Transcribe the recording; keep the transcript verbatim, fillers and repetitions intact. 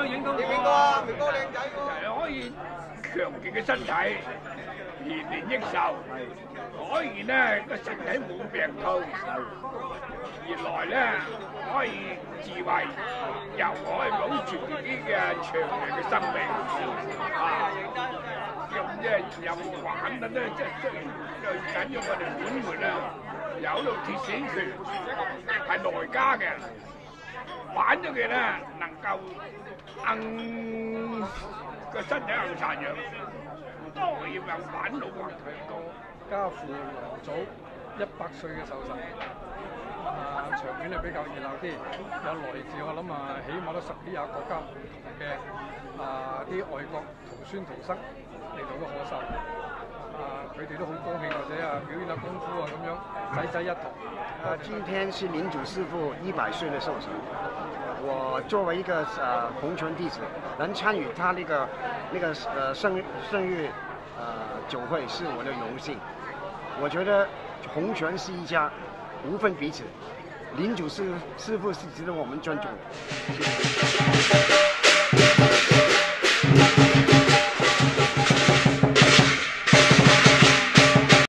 有影到我。 影到啊，明哥靚仔喎。 可以強健嘅身體，延年益壽。可以咧個身體冇病痛，原來咧可以智慧，又可以保存自己嘅長年嘅生命啊！咁即係又玩得咧，即係最最緊要我哋本門啊，有到鐵線拳係內家嘅，玩咗嘅咧能夠硬個身體硬殘弱，當然又玩到運強多。 家父良祖一百歲嘅壽辰，啊場面係比較熱鬧啲，有來自我諗啊，起碼都十幾廿個國家唔同嘅啊啲外國徒孫徒侄嚟到嘅賀壽，啊佢哋都好高興或者啊表演下功夫啊咁樣，仔仔一堂。 呃，今天是领主師傅一百歲的壽辰，我作為一個呃洪拳弟子，能參與他那個那個呃生生日呃酒會是我的榮幸。 我覺得洪拳是一家，無分彼此。領主師師傅是值得我們尊重的。謝謝。